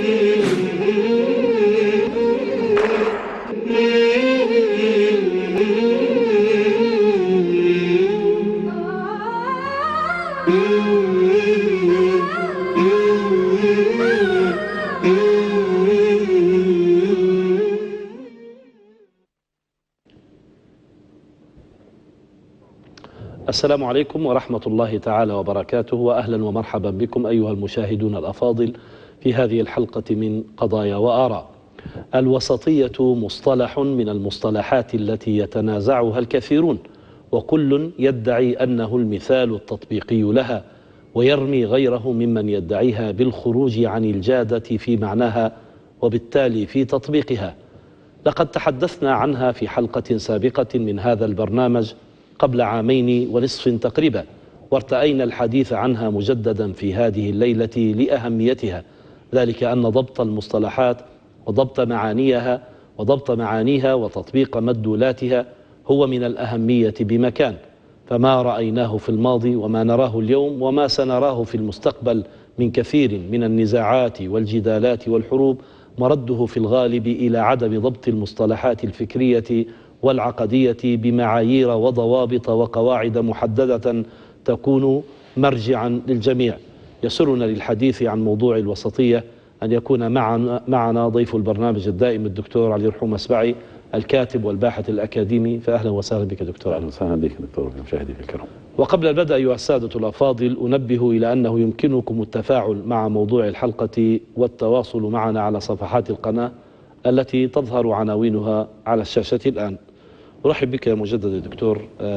السلام عليكم ورحمة الله تعالى وبركاته، وأهلا ومرحبا بكم أيها المشاهدون الأفاضل في هذه الحلقة من قضايا وآراء. الوسطية مصطلح من المصطلحات التي يتنازعها الكثيرون، وكل يدعي أنه المثال التطبيقي لها، ويرمي غيره ممن يدعيها بالخروج عن الجادة في معناها وبالتالي في تطبيقها. لقد تحدثنا عنها في حلقة سابقة من هذا البرنامج قبل عامين ونصف تقريبا، وارتأينا الحديث عنها مجددا في هذه الليلة لأهميتها، ذلك أن ضبط المصطلحات وضبط معانيها وتطبيق مدلولاتها هو من الأهمية بمكان. فما رأيناه في الماضي وما نراه اليوم وما سنراه في المستقبل من كثير من النزاعات والجدالات والحروب مرده في الغالب إلى عدم ضبط المصطلحات الفكرية والعقدية بمعايير وضوابط وقواعد محددة تكون مرجعا للجميع. يسرنا للحديث عن موضوع الوسطية أن يكون معنا ضيف البرنامج الدائم الدكتور علي رحوم أسبعي، الكاتب والباحث الأكاديمي. فأهلا وسهلا بك دكتور. أهلا وسهلا بك دكتور مشاهديك الكرام. وقبل البدء أيها السادة الأفاضل، أنبه إلى أنه يمكنكم التفاعل مع موضوع الحلقة والتواصل معنا على صفحات القناة التي تظهر عناوينها على الشاشة الآن. أرحب بك مجددا دكتور،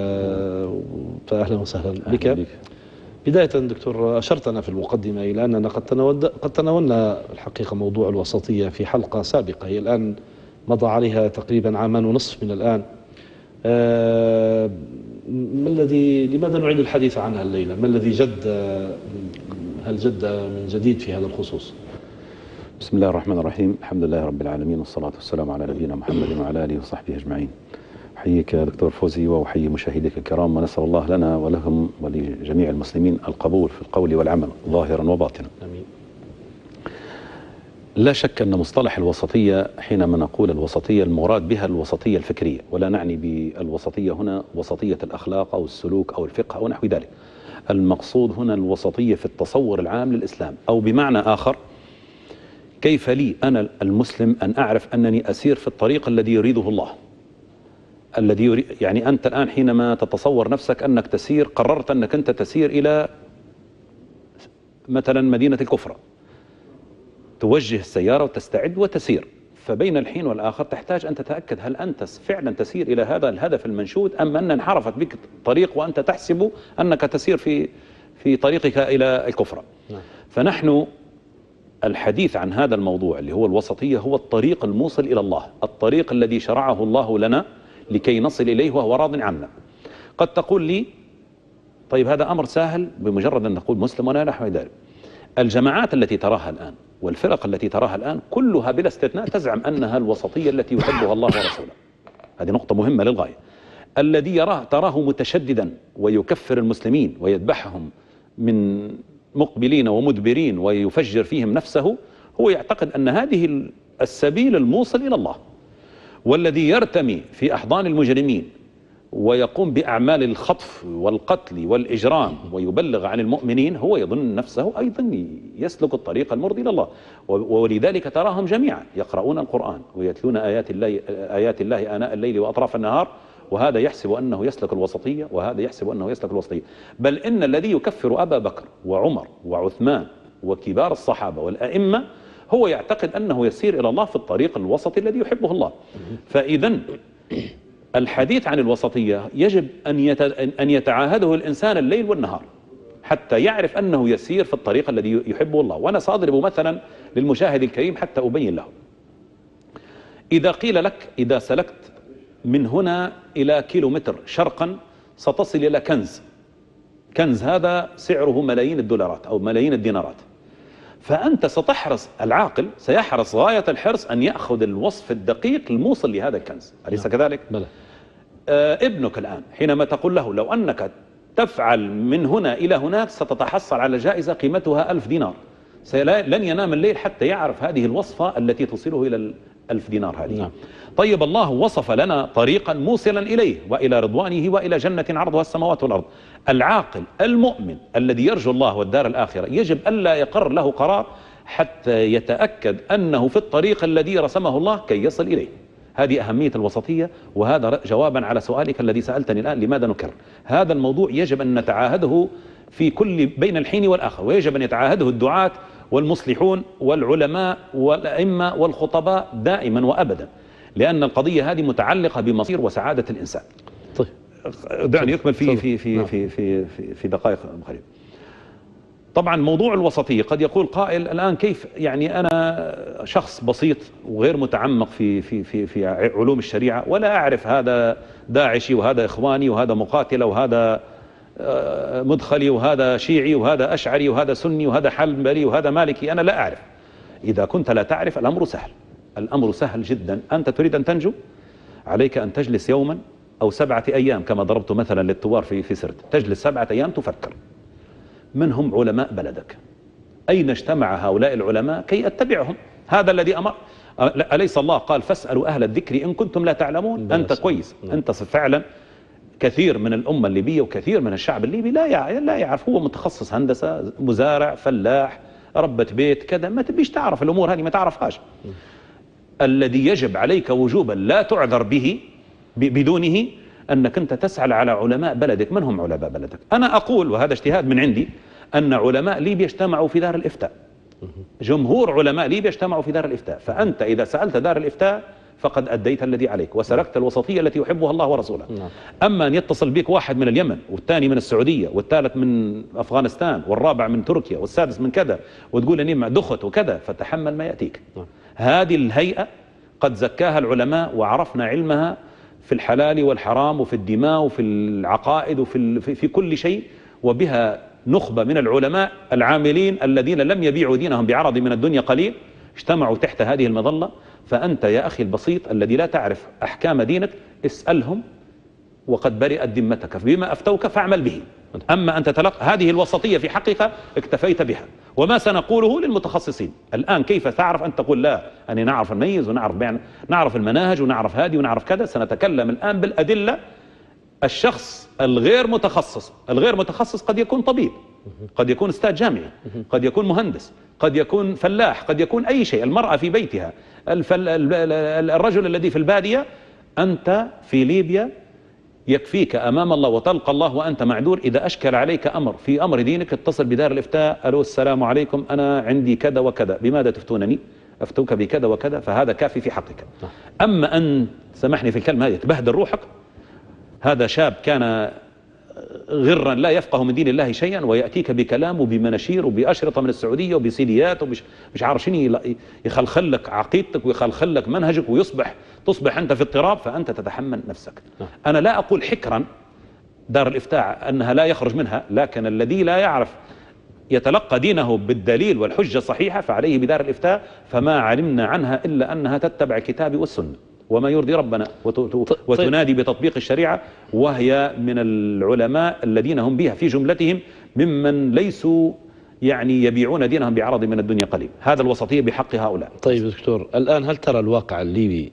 فأهلا وسهلا بك. بداية دكتور، أشرتنا في المقدمة إلى أننا قد تناولنا الحقيقة موضوع الوسطية في حلقة سابقة، هي الآن مضى عليها تقريبا عامان ونصف من الآن. لماذا نعيد الحديث عنها الليلة؟ ما الذي هل جد من جديد في هذا الخصوص؟ بسم الله الرحمن الرحيم، الحمد لله رب العالمين، والصلاة والسلام على نبينا محمد وعلى آله وصحبه أجمعين. أحييك دكتور فوزي وأحيي مشاهديك الكرام، ونسأل الله لنا ولهم ولجميع المسلمين القبول في القول والعمل ظاهرا وباطنا. آمين. لا شك أن مصطلح الوسطية، حينما نقول الوسطية المراد بها الوسطية الفكرية، ولا نعني بالوسطية هنا وسطية الأخلاق أو السلوك أو الفقه أو نحو ذلك. المقصود هنا الوسطية في التصور العام للإسلام، أو بمعنى آخر، كيف لي أنا المسلم أن أعرف أنني أسير في الطريق الذي يريده الله، الذي يريد. يعني أنت الآن حينما تتصور نفسك أنك تسير، قررت أنك أنت تسير إلى مثلا مدينة الكفرة، توجه السيارة وتستعد وتسير، فبين الحين والآخر تحتاج أن تتأكد هل أنت فعلا تسير إلى هذا الهدف المنشود، أم أن انحرفت بك الطريق وأنت تحسب أنك تسير في طريقك إلى الكفرة. فنحن الحديث عن هذا الموضوع اللي هو الوسطية هو الطريق الموصل إلى الله، الطريق الذي شرعه الله لنا لكي نصل إليه وهو راض عنا. قد تقول لي طيب هذا أمر سهل بمجرد أن نقول مسلم ولا نحو ذلك. الجماعات التي تراها الآن والفرق التي تراها الآن كلها بلا استثناء تزعم أنها الوسطية التي يحبها الله ورسوله. هذه نقطة مهمة للغاية. الذي تراه متشددا ويكفر المسلمين ويذبحهم من مقبلين ومدبرين ويفجر فيهم نفسه، هو يعتقد أن هذه السبيل الموصل إلى الله. والذي يرتمي في أحضان المجرمين ويقوم بأعمال الخطف والقتل والإجرام ويبلغ عن المؤمنين، هو يظن نفسه أيضا يسلك الطريق المرضي إلى الله. ولذلك تراهم جميعا يقرؤون القرآن ويتلون آيات الله آناء الليل وأطراف النهار، وهذا يحسب أنه يسلك الوسطية وهذا يحسب أنه يسلك الوسطية. بل إن الذي يكفر أبا بكر وعمر وعثمان وكبار الصحابة والأئمة هو يعتقد أنه يسير إلى الله في الطريق الوسطي الذي يحبه الله. فإذا الحديث عن الوسطية يجب أن يتعاهده الإنسان الليل والنهار حتى يعرف أنه يسير في الطريق الذي يحبه الله. وأنا سأضرب مثلا للمشاهد الكريم حتى أبين له. إذا قيل لك إذا سلكت من هنا إلى كيلومتر شرقا ستصل إلى كنز هذا سعره ملايين الدولارات أو ملايين الدينارات، فأنت ستحرص، العاقل سيحرص غاية الحرص أن يأخذ الوصف الدقيق الموصل لهذا الكنز، أليس كذلك؟ بلى. ابنك الآن حينما تقول له لو أنك تفعل من هنا إلى هناك ستتحصل على جائزة قيمتها 1000 دينار، لن ينام الليل حتى يعرف هذه الوصفة التي تصله إلى 1000 دينار هذه. نعم. طيب الله وصف لنا طريقا موصلا إليه وإلى رضوانه وإلى جنة عرضها السماوات والأرض. العاقل المؤمن الذي يرجو الله والدار الآخرة يجب ألا يقر له قرار حتى يتأكد أنه في الطريق الذي رسمه الله كي يصل إليه. هذه أهمية الوسطية، وهذا جوابا على سؤالك الذي سألتني الآن لماذا نكرر. هذا الموضوع يجب أن نتعاهده في كل بين الحين والآخر، ويجب أن يتعاهده الدعاة والمصلحون والعلماء والأئمة والخطباء دائما وأبدا، لأن القضية هذه متعلقة بمصير وسعادة الإنسان. طيب دعني يكمل في دقائق قليلة. طبعا موضوع الوسطية قد يقول قائل الآن كيف يعني أنا شخص بسيط وغير متعمق في علوم الشريعة ولا أعرف هذا داعشي وهذا إخواني وهذا مقاتلة وهذا مدخلي وهذا شيعي وهذا أشعري وهذا سني وهذا حنبلي وهذا مالكي، أنا لا أعرف. إذا كنت لا تعرف الأمر سهل، الأمر سهل جدا. أنت تريد أن تنجو، عليك أن تجلس يوما أو 7 أيام كما ضربت مثلا للثوار في سرت، تجلس 7 أيام تفكر من هم علماء بلدك، أين اجتمع هؤلاء العلماء كي أتبعهم. هذا الذي أمر. أليس الله قال فاسألوا أهل الذكر إن كنتم لا تعلمون؟ أنت كويس، أنت فعلا. كثير من الأمة الليبية وكثير من الشعب الليبي لا يعرف، هو متخصص هندسة، مزارع، فلاح، ربة بيت، كذا، ما تبيش تعرف الأمور هذه، ما تعرفهاش. الذي يجب عليك وجوبا لا تعذر به بدونه أنك أنت تسأل على علماء بلدك. من هم علماء بلدك؟ أنا أقول، وهذا اجتهاد من عندي، أن علماء ليبيا اجتمعوا في دار الإفتاء. جمهور علماء ليبيا اجتمعوا في دار الإفتاء. فأنت إذا سألت دار الإفتاء فقد أديت الذي عليك وسلكت الوسطية التي يحبها الله ورسوله. أما أن يتصل بك واحد من اليمن والثاني من السعودية والثالث من أفغانستان والرابع من تركيا والسادس من كذا وتقول أني مع دخت وكذا، فتحمل ما يأتيك. هذه الهيئة قد زكاها العلماء وعرفنا علمها في الحلال والحرام وفي الدماء وفي العقائد وفي كل شيء، وبها نخبة من العلماء العاملين الذين لم يبيعوا دينهم بعرض من الدنيا قليل، اجتمعوا تحت هذه المظلة. فأنت يا أخي البسيط الذي لا تعرف أحكام دينك اسألهم وقد برئت ذمتك، بما أفتوك فاعمل به. أما أن تتلقى هذه الوسطية في حقك اكتفيت بها. وما سنقوله للمتخصصين الآن، كيف تعرف أن تقول لا أني نعرف نميز ونعرف نعرف المناهج ونعرف هذه ونعرف كذا. سنتكلم الآن بالأدلة. الشخص الغير متخصص قد يكون طبيب، قد يكون أستاذ جامعي، قد يكون مهندس، قد يكون فلاح، قد يكون أي شيء. المرأة في بيتها، الرجل الذي في البادية. أنت في ليبيا يكفيك أمام الله وتلقى الله وأنت معذور. إذا أشكل عليك أمر في أمر دينك اتصل بدار الإفتاء، ألو السلام عليكم أنا عندي كذا وكذا، بماذا تفتونني؟ أفتوك بكذا وكذا. فهذا كافي في حقك. أما أن سامحني في الكلمة هذه تبهدل روحك، هذا شاب كان غرا لا يفقه من دين الله شيئا ويأتيك بكلام وبمناشير وبأشرطة من السعودية وبسيديات مش عارف شنو، يخلخل لك عقيدتك ويخلخل لك منهجك تصبح أنت في اضطراب. فأنت تتحمل نفسك. أنا لا أقول حكرا دار الإفتاء أنها لا يخرج منها، لكن الذي لا يعرف يتلقى دينه بالدليل والحجة الصحيحة فعليه بدار الإفتاء. فما علمنا عنها إلا أنها تتبع الكتاب والسنة وما يرضي ربنا وتنادي بتطبيق الشريعة، وهي من العلماء الذين هم بها في جملتهم ممن ليسوا يعني يبيعون دينهم بعرض من الدنيا قليل. هذا الوسطية بحق هؤلاء. طيب دكتور، الآن هل ترى الواقع الليبي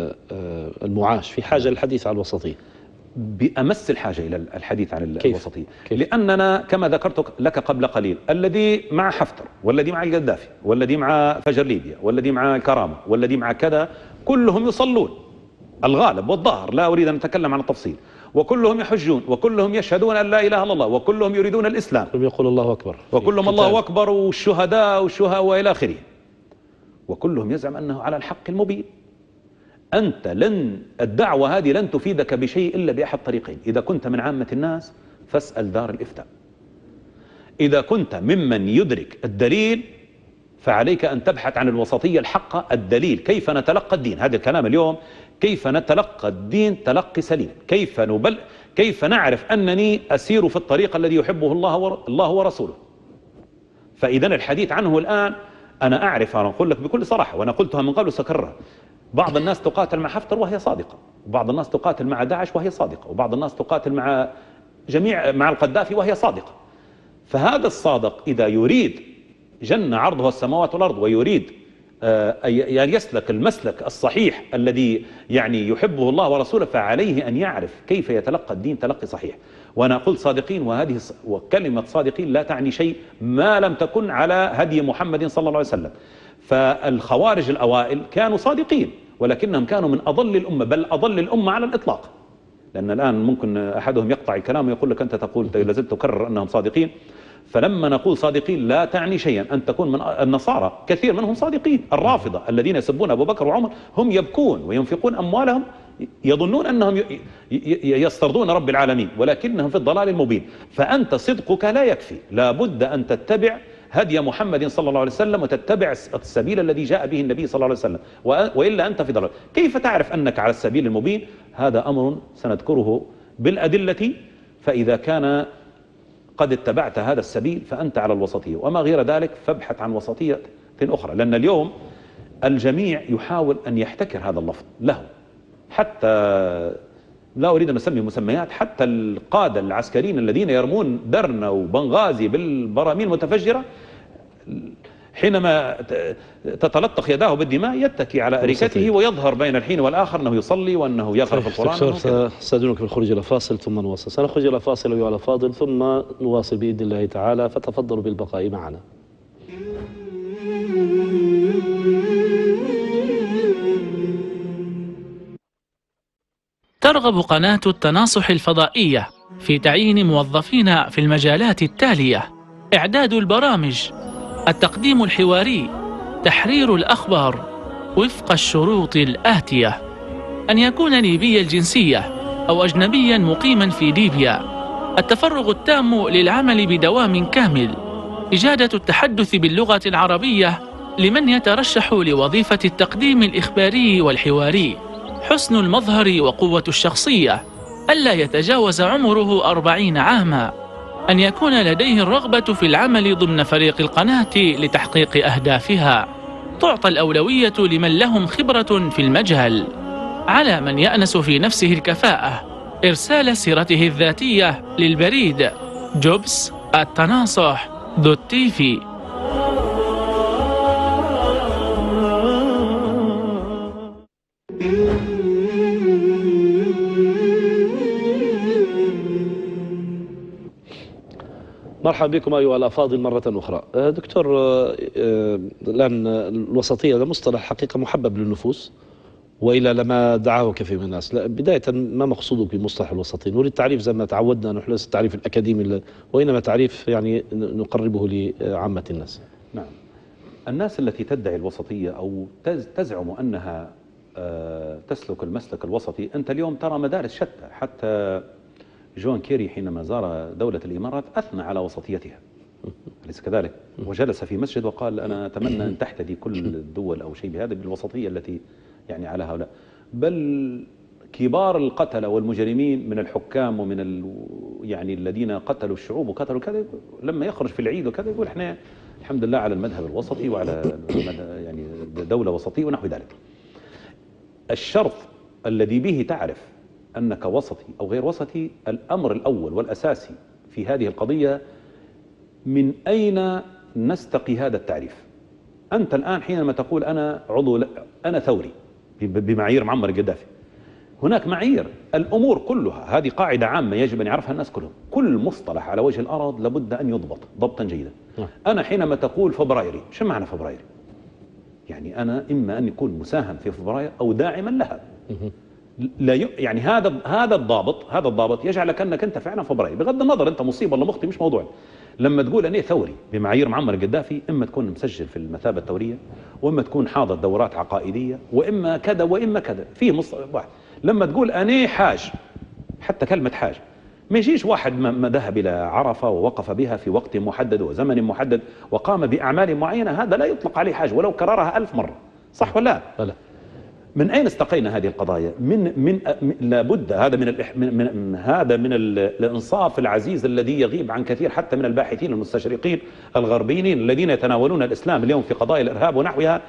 المعاش في حاجة للحديث عن الوسطية؟ بأمس الحاجة إلى الحديث عن الوسطية. لأننا كما ذكرت لك قبل قليل، الذي مع حفتر والذي مع القذافي والذي مع فجر ليبيا والذي مع الكرامة والذي مع كذا كلهم يصلون، الغالب والظاهر، لا أريد أن أتكلم عن التفصيل، وكلهم يحجون وكلهم يشهدون أن لا إله إلا الله وكلهم يريدون الإسلام، كلهم يقول الله أكبر وكلهم الله أكبر والشهداء وإلى آخره، وكلهم يزعم أنه على الحق المبين. أنت الدعوة هذه لن تفيدك بشيء إلا بأحد طريقين. إذا كنت من عامة الناس فاسأل دار الإفتاء، إذا كنت ممن يدرك الدليل فعليك أن تبحث عن الوسطية الحقة. الدليل كيف نتلقى الدين، هذا الكلام اليوم، كيف نتلقى الدين تلقي سليم، كيف نعرف أنني أسير في الطريق الذي يحبه الله ورسوله. فإذا الحديث عنه الآن أنا أعرف، أنا أقول لك بكل صراحة وأنا قلتها من قبل وسكررها، بعض الناس تقاتل مع حفتر وهي صادقة، وبعض الناس تقاتل مع داعش وهي صادقة، وبعض الناس تقاتل مع القذافي وهي صادقة. فهذا الصادق إذا يريد جنة عرضها السماوات والأرض ويريد أن يسلك المسلك الصحيح الذي يعني يحبه الله ورسوله، فعليه أن يعرف كيف يتلقى الدين تلقي صحيح. وأنا قلت صادقين، وكلمة صادقين لا تعني شيء ما لم تكن على هدي محمد صلى الله عليه وسلم. فالخوارج الأوائل كانوا صادقين، ولكنهم كانوا من أضل الأمة، بل أضل الأمة على الإطلاق. لأن الآن ممكن أحدهم يقطع الكلام ويقول لك أنت تقول لازلت تكرر أنهم صادقين. فلما نقول صادقين لا تعني شيئا أن تكون من النصارى كثير منهم صادقين. الرافضة الذين يسبون أبو بكر وعمر هم يبكون وينفقون أموالهم يظنون أنهم يسترضون رب العالمين، ولكنهم في الضلال المبين. فأنت صدقك لا يكفي، لا بد أن تتبع هدي محمد صلى الله عليه وسلم وتتبع السبيل الذي جاء به النبي صلى الله عليه وسلم، وإلا أنت في ضلال. كيف تعرف أنك على السبيل المبين؟ هذا أمر سنذكره بالأدلة. فإذا كان قد اتبعت هذا السبيل فأنت على الوسطية، وما غير ذلك فابحث عن وسطية أخرى. لأن اليوم الجميع يحاول أن يحتكر هذا اللفظ له، حتى لا أريد أن أسمي مسميات، حتى القادة العسكريين الذين يرمون درنا وبنغازي بالبراميل المتفجرة حينما تتلطخ يداه بالدماء يتكي على أريكته ويظهر بين الحين والآخر أنه يصلي وأنه يقرأ في القرآن. دكتور سأدعوك بالخروج إلى فاصل ثم نواصل. سنخرج إلى فاصل أيها الأفاضل ثم نواصل بإذن الله تعالى، فتفضلوا بالبقاء معنا. ترغب قناة التناصح الفضائية في تعيين موظفين في المجالات التالية: إعداد البرامج، التقديم الحواري، تحرير الأخبار، وفق الشروط الآتية: أن يكون ليبي الجنسية أو أجنبيا مقيما في ليبيا، التفرغ التام للعمل بدوام كامل، إجادة التحدث باللغة العربية لمن يترشح لوظيفة التقديم الإخباري والحواري، حسن المظهر وقوة الشخصية، ألا يتجاوز عمره 40 عاما، أن يكون لديه الرغبة في العمل ضمن فريق القناة لتحقيق أهدافها. تعطى الأولوية لمن لهم خبرة في المجال. على من يأنس في نفسه الكفاءة إرسال سيرته الذاتية للبريد jobs@tanasoh.tv. مرحبا بكم أيها الأفاضل مرة أخرى. دكتور، الآن الوسطية هذا مصطلح حقيقة محبب للنفوس، وإلى لما دعاه كثير من الناس. بداية ما مقصودك بمصطلح الوسطية؟ نريد تعريف زي ما تعودنا نحن، ليس التعريف الأكاديمي وإنما تعريف يعني نقربه لعامة الناس. نعم، الناس التي تدعي الوسطية أو تزعم أنها تسلك المسلك الوسطي، أنت اليوم ترى مدارس شتى. حتى جون كيري حينما زار دولة الإمارات أثنى على وسطيتها، أليس كذلك؟ وجلس في مسجد وقال أنا أتمنى أن تحتدي كل الدول أو شيء بهذا بالوسطية التي يعني على هؤلاء. بل كبار القتلة والمجرمين من الحكام ومن يعني الذين قتلوا الشعوب وقتلوا كذا، لما يخرج في العيد وكذا يقول احنا الحمد لله على المذهب الوسطي وعلى يعني دولة وسطية ونحو ذلك. الشرط الذي به تعرف أنك وسطي أو غير وسطي، الأمر الأول والأساسي في هذه القضية من أين نستقي هذا التعريف؟ أنت الآن حينما تقول أنا ثوري بمعايير معمر القذافي، هناك معايير. الأمور كلها هذه قاعدة عامة يجب أن يعرفها الناس كلهم. كل مصطلح على وجه الأرض لابد أن يضبط ضبطا جيدا. أنا حينما تقول فبرايري، شو معنى فبرايري؟ يعني أنا إما أن يكون مساهم في فبراير أو داعما لها. لا يعني هذا الضابط يجعلك أنك أنت فعلا فبراير، بغض النظر أنت مصيب ولا مخطئ مش موضوع. لما تقول أنا ثوري بمعايير معمر القذافي، إما تكون مسجل في المثابة الثورية، وإما تكون حاضر دورات عقائدية، وإما كذا وإما كذا، فيه مصطلح واحد. لما تقول أنا حاج، حتى كلمة حاج ما يجيش واحد ما ذهب إلى عرفة ووقف بها في وقت محدد وزمن محدد وقام بأعمال معينة، هذا لا يطلق عليه حاج ولو كررها 1000 مرة، صح ولا لا؟ من أين استقينا هذه القضايا؟ لابد هذا من الإنصاف العزيز الذي يغيب عن كثير حتى من الباحثين المستشرقين الغربيين الذين يتناولون الإسلام اليوم في قضايا الإرهاب ونحوها،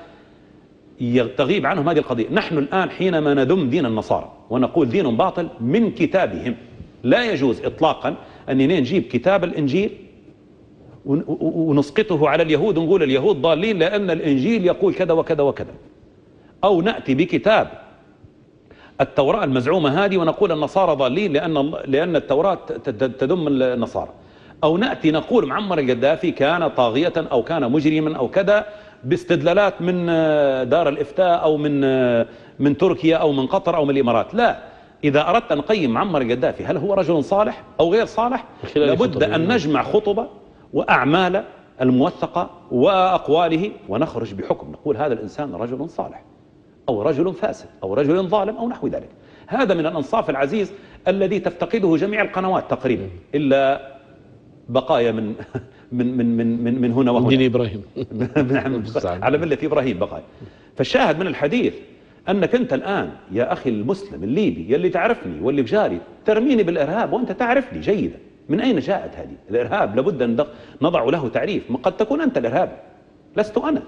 تغيب عنهم هذه القضية. نحن الآن حينما نذم دين النصارى ونقول دين باطل من كتابهم، لا يجوز إطلاقا أننا نجيب كتاب الإنجيل ونسقطه على اليهود ونقول اليهود ضالين لأن الإنجيل يقول كذا وكذا وكذا، أو نأتي بكتاب التوراة المزعومة هذه ونقول النصارى ضالين لأن التوراة تذم النصارى، أو نأتي نقول معمر القذافي كان طاغية أو كان مجرما أو كذا باستدلالات من دار الإفتاء أو من تركيا أو من قطر أو من الإمارات. لا، إذا أردت أن نقيم معمر القذافي هل هو رجل صالح أو غير صالح، لابد أن نجمع خطبة وأعمال الموثقة وأقواله ونخرج بحكم، نقول هذا الإنسان رجل صالح أو رجل فاسد أو رجل ظالم أو نحو ذلك. هذا من الأنصاف العزيز الذي تفتقده جميع القنوات تقريبا إلا بقايا من هنا وهنا. دين إبراهيم على ملة إبراهيم بقايا. فالشاهد من الحديث أنك أنت الآن يا أخي المسلم الليبي يلي تعرفني واللي بجاري ترميني بالإرهاب وأنت تعرفني جيدا. من أين جاءت هذه؟ الإرهاب لابد أن نضع له تعريف. قد تكون أنت الإرهابي لست أنا،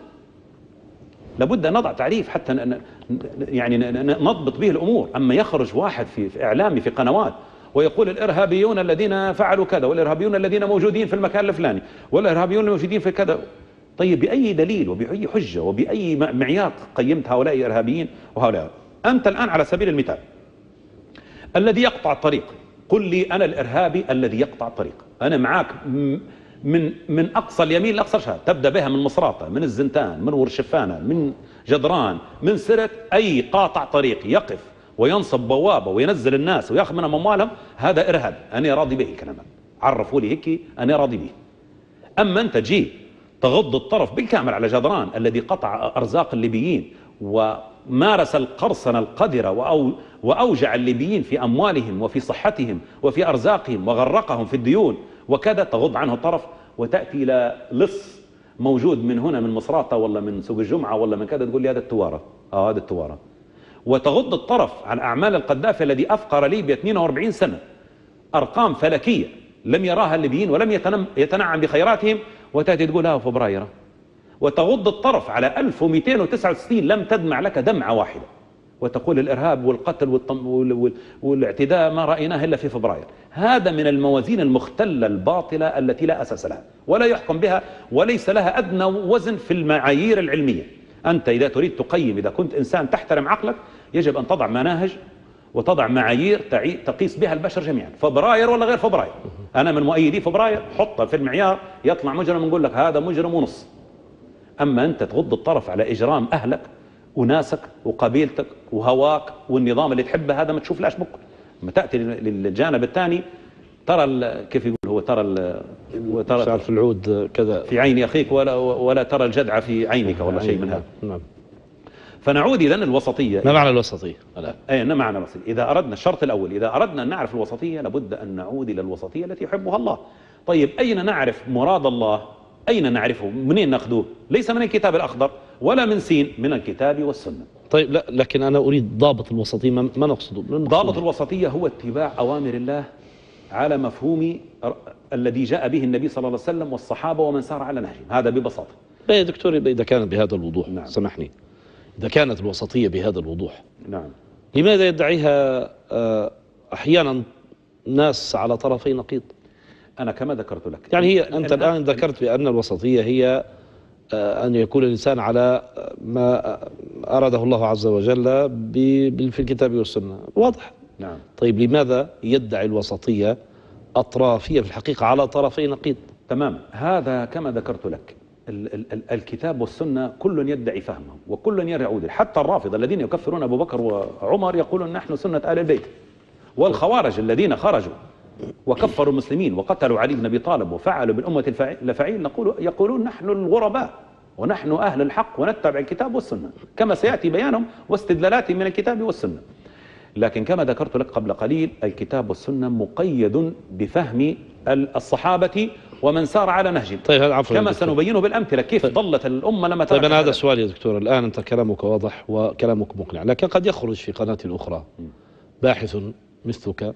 لابد أن نضع تعريف حتى يعني نضبط به الأمور. أما يخرج واحد في إعلامي في قنوات ويقول الإرهابيون الذين فعلوا كذا والإرهابيون الذين موجودين في المكان الفلاني والإرهابيون الموجودين في كذا، طيب بأي دليل وبأي حجة وبأي معيار قيمت هؤلاء إرهابيين وهؤلاء؟ أنت الآن على سبيل المثال الذي يقطع الطريق، قل لي أنا الإرهابي الذي يقطع الطريق، أنا معاك من أقصى اليمين لأقصى الشمال، تبدأ بها من مصراته، من الزنتان، من ورشفانة، من جدران، من سرت، أي قاطع طريق يقف وينصب بوابة وينزل الناس ويأخذ منهم أموالهم، هذا إرهاب. أنا راضي به الكلام، عرفوا لي هيك أنا راضي به. أما أنت تجي تغض الطرف بالكامل على جدران الذي قطع أرزاق الليبيين ومارس القرصنة القذرة وأوجع الليبيين في أموالهم وفي صحتهم وفي أرزاقهم وغرقهم في الديون وكذا، تغض عنه الطرف وتأتي إلى لص موجود من هنا من مصراتة ولا من سوق الجمعة ولا من كذا تقول لي هذا التوارة، هذا التوارة، وتغض الطرف عن أعمال القذافي الذي أفقر ليبيا 42 سنة، أرقام فلكية لم يراها الليبيين ولم يتنعم بخيراتهم، وتأتي تقول ها فبراير، وتغض الطرف على 1269 لم تدمع لك دمعة واحدة، وتقول الإرهاب والقتل والاعتداء ما رأيناه إلا في فبراير. هذا من الموازين المختلة الباطلة التي لا أساس لها ولا يحكم بها وليس لها أدنى وزن في المعايير العلمية. أنت إذا تريد تقيم، إذا كنت إنسان تحترم عقلك، يجب أن تضع مناهج وتضع معايير تقيس بها البشر جميعا. فبراير ولا غير فبراير، أنا من مؤيدي فبراير، حطها في المعيار، يطلع مجرم نقول لك هذا مجرم ونص. أما أنت تغض الطرف على إجرام أهلك وناسك وقبيلتك وهواك والنظام اللي تحبه، هذا ما تشوف لاش بكره. لما تأتي للجانب الثاني ترى كيف يقول هو ترى شعر في العود كذا في عين أخيك ولا ترى الجدع في عينك ولا شيء من هذا. نعم. فنعود إذن الوسطية. ما معنى الوسطية الآن؟ أي ما معنى الوسطية؟ إذا أردنا الشرط الأول، إذا أردنا أن نعرف الوسطية لابد أن نعود إلى الوسطية التي يحبها الله. طيب أين نعرف مراد الله؟ أين نعرفه؟ منين نأخذه؟ ليس من الكتاب الأخضر ولا من سين، من الكتاب والسنة. طيب لا، لكن أنا أريد ضابط الوسطية. ما نقصده؟ ضابط الوسطية هو اتباع أوامر الله على مفهوم الذي جاء به النبي صلى الله عليه وسلم والصحابة ومن سار على نهجهم، هذا ببساطة. لا يا دكتور، إذا كانت بهذا الوضوح، نعم. سامحني، إذا كانت الوسطية بهذا الوضوح، نعم، لماذا يدعيها أحيانا ناس على طرفي نقيض؟ أنا كما ذكرت لك، يعني هي أنت الآن ذكرت بأن الوسطية هي أن يكون الإنسان على ما أراده الله عز وجل في الكتاب والسنة، واضح. نعم. طيب لماذا يدعي الوسطية أطرافية في الحقيقة على طرفي نقيض؟ تمام، هذا كما ذكرت لك، الكتاب والسنة كل يدعي فهمه وكل يعود. حتى الرافضة الذين يكفرون أبو بكر وعمر يقولون نحن سنة آل البيت، والخوارج الذين خرجوا وكفروا المسلمين وقتلوا علي بن أبي طالب وفعلوا بالأمة الفعيل يقولون نحن الغرباء ونحن أهل الحق ونتبع الكتاب والسنة، كما سيأتي بيانهم واستدلالاتهم من الكتاب والسنة. لكن كما ذكرت لك قبل قليل، الكتاب والسنة مقيد بفهم الصحابة ومن سار على نهجهم. طيب هذا عفوا كما سنبينه بالأمثلة كيف ضلت الأمة لما طيب أنا هذا سؤال يا دكتور. الآن أنت كلامك واضح وكلامك مقنع، لكن قد يخرج في قناة أخرى باحث مثلك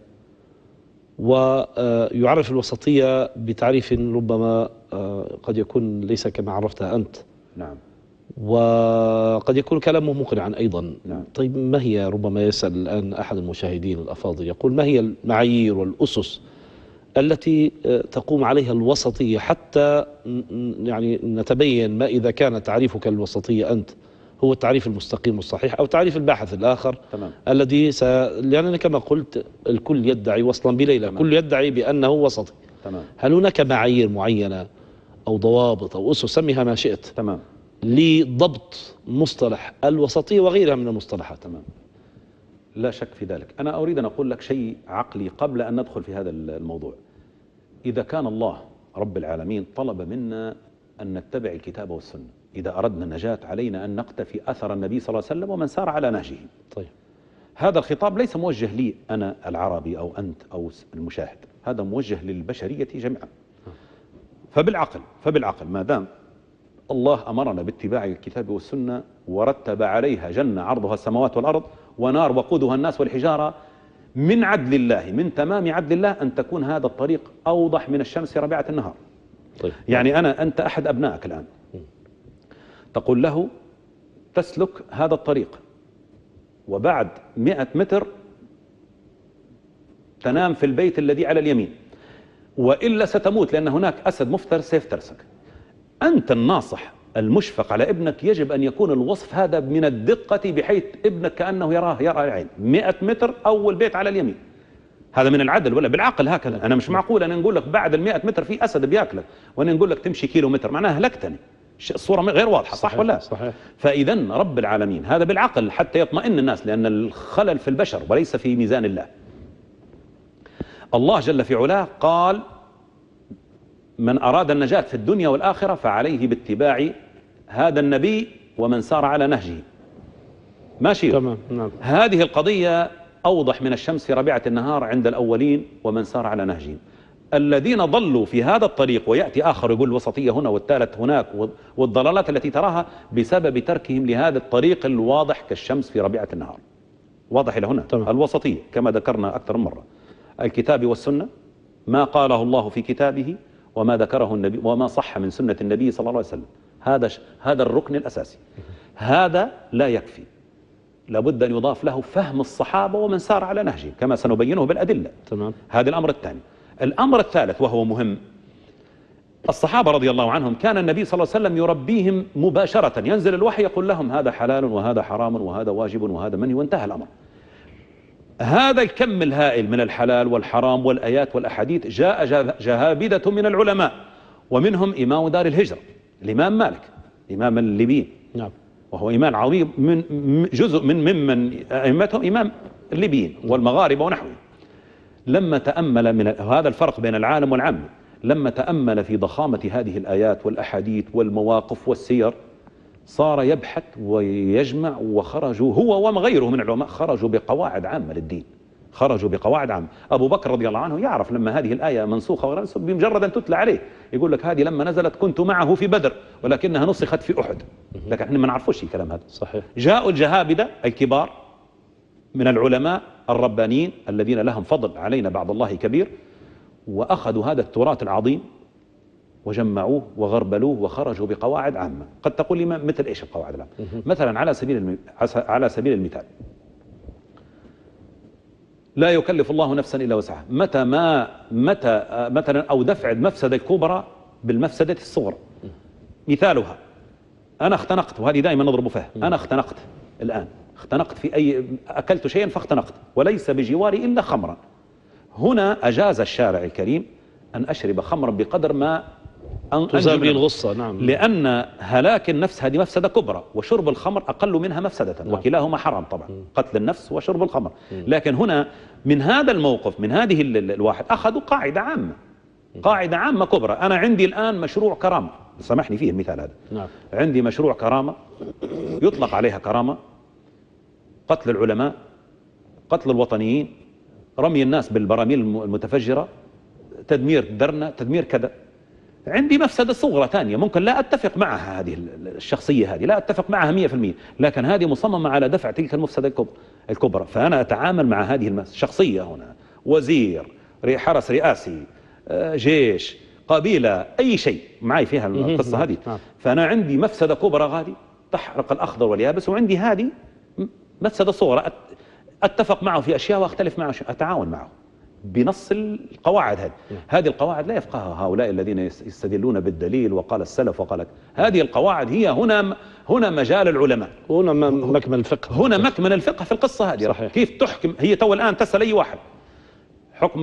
ويعرف الوسطية بتعريف ربما قد يكون ليس كما عرفتها أنت. نعم. وقد يكون كلامه مقنعا أيضا. نعم. طيب ما هي، ربما يسأل الآن أحد المشاهدين الأفاضل يقول ما هي المعايير والأسس التي تقوم عليها الوسطية، حتى يعني نتبين ما إذا كان تعريفك للوسطية أنت هو التعريف المستقيم الصحيح أو تعريف الباحث الآخر. تمام. الذي لأنني كما قلت الكل يدعي وصلا بليلى. تمام. الكل يدعي بأنه وسطي. تمام. هل هناك معايير معينة أو ضوابط أو أسس، سميها ما شئت، تمام، لضبط مصطلح الوسطية وغيرها من المصطلحات؟ تمام، لا شك في ذلك. أنا أريد أن أقول لك شيء عقلي قبل أن ندخل في هذا الموضوع. إذا كان الله رب العالمين طلب منا أن نتبع الكتاب والسنة، إذا أردنا النجاة علينا أن نقتفي أثر النبي صلى الله عليه وسلم ومن سار على نهجه. طيب، هذا الخطاب ليس موجه لي أنا العربي أو أنت أو المشاهد، هذا موجه للبشرية جميعا. فبالعقل ما دام الله أمرنا باتباع الكتاب والسنة ورتب عليها جنة عرضها السماوات والأرض ونار وقودها الناس والحجارة، من عدل الله، من تمام عدل الله أن تكون هذا الطريق أوضح من الشمس ربيعة النهار. طيب. يعني أنت أحد أبنائك الآن تقول له تسلك هذا الطريق، وبعد 100 متر تنام في البيت الذي على اليمين، وإلا ستموت لأن هناك أسد مفترس سيفترسك. أنت الناصح المشفق على ابنك يجب أن يكون الوصف هذا من الدقة بحيث ابنك كأنه يرى العين. 100 متر أول بيت على اليمين، هذا من العدل ولا بالعقل هكذا؟ أنا مش معقول أنا نقول لك بعد 100 متر في أسد بياكلك وأنا نقول لك تمشي كيلومتر، معناها هلكتني. الصورة غير واضحة، صح ولا؟ صحيح. فإذا رب العالمين هذا بالعقل حتى يطمئن الناس، لأن الخلل في البشر وليس في ميزان الله. الله جل في علاه قال من أراد النجاة في الدنيا والآخرة فعليه باتباع هذا النبي ومن سار على نهجه. ماشي. تمام. نعم. هذه القضية أوضح من الشمس في ربيعة النهار عند الأولين ومن سار على نهجهم. الذين ضلوا في هذا الطريق ويأتي آخر يقول الوسطية هنا والثالث هناك والضلالات التي تراها بسبب تركهم لهذا الطريق الواضح كالشمس في ربيعة النهار. واضح إلى هنا؟ تمام. الوسطية كما ذكرنا أكثر من مرة، الكتاب والسنة، ما قاله الله في كتابه وما ذكره النبي وما صح من سنة النبي صلى الله عليه وسلم. هذا الركن الأساسي. هذا لا يكفي، لابد أن يضاف له فهم الصحابة ومن سار على نهجه كما سنبينه بالأدلة. تمام. هذا الأمر الثاني. الأمر الثالث وهو مهم، الصحابة رضي الله عنهم كان النبي صلى الله عليه وسلم يربيهم مباشرة، ينزل الوحي يقول لهم هذا حلال وهذا حرام وهذا واجب وهذا منهي وانتهى الأمر. هذا الكم الهائل من الحلال والحرام والآيات والأحاديث جاء جهابدة من العلماء، ومنهم إمام دار الهجرة الإمام مالك، إمام الليبيين. نعم. وهو إمام عظيم، من جزء ممن أئمتهم إمام الليبيين والمغاربة ونحوه. لما تأمل من هذا الفرق بين العالم والعام، لما تأمل في ضخامة هذه الآيات والأحاديث والمواقف والسير صار يبحث ويجمع، وخرجوا هو وغيره من العلماء خرجوا بقواعد عامة للدين، خرجوا بقواعد عامة. أبو بكر رضي الله عنه يعرف لما هذه الآية منسوخة وغير منسوخة بمجرد أن تتلى عليه يقول لك هذه لما نزلت كنت معه في بدر ولكنها نسخت في أحد، لكن احنا ما نعرفوش الكلام هذا. صحيح. جاءوا الجهابدة الكبار من العلماء الربانيين الذين لهم فضل علينا بعد الله كبير، وأخذوا هذا التراث العظيم وجمعوه وغربلوه وخرجوا بقواعد عامة. قد تقول لي مثل إيش القواعد العامة؟ مثلا على سبيل المثال، لا يكلف الله نفسا إلا وسعها. متى مثلا أو دفع المفسدة الكبرى بالمفسدة الصغرى. مثالها أنا اختنقت، وهذه دائما نضرب فيها، أنا اختنقت الآن، اختنقت في أكلت شيئا فاختنقت وليس بجواري إلا خمرا. هنا أجاز الشارع الكريم أن أشرب خمرا بقدر ما تزال به الغصة. نعم. لأن هلاك النفس هذه مفسدة كبرى، وشرب الخمر أقل منها مفسدة. نعم. وكلاهما حرام طبعا، قتل النفس وشرب الخمر. لكن هنا من هذا الموقف، من هذه الواحد أخذوا قاعدة عامة، قاعدة عامة كبرى. أنا عندي الآن مشروع كرامة، سامحني فيه المثال هذا. نعم. عندي مشروع كرامة يطلق عليها كرامة، قتل العلماء، قتل الوطنيين، رمي الناس بالبراميل المتفجرة، تدمير درنا، تدمير كذا. عندي مفسدة صغرى ثانية ممكن لا أتفق معها، هذه الشخصية هذه لا أتفق معها 100%، لكن هذه مصممة على دفع تلك المفسدة الكبرى. فأنا أتعامل مع هذه الشخصية هنا، وزير، حرس رئاسي، جيش، قبيلة، أي شيء معي فيها القصة هذه. فأنا عندي مفسدة كبرى غادي تحرق الأخضر واليابس، وعندي هذه مفسدة صغرى أتفق معه في أشياء وأختلف معه، أتعاون معه بنص القواعد هذه. هذه القواعد لا يفقهها هؤلاء الذين يستدلون بالدليل وقال السلف وقال هذه القواعد هي هنا مجال العلماء، هنا مكمن الفقه، هنا مكمن الفقه في القصة هذه. صحيح. كيف تحكم هي تو الآن تسأل أي واحد حكم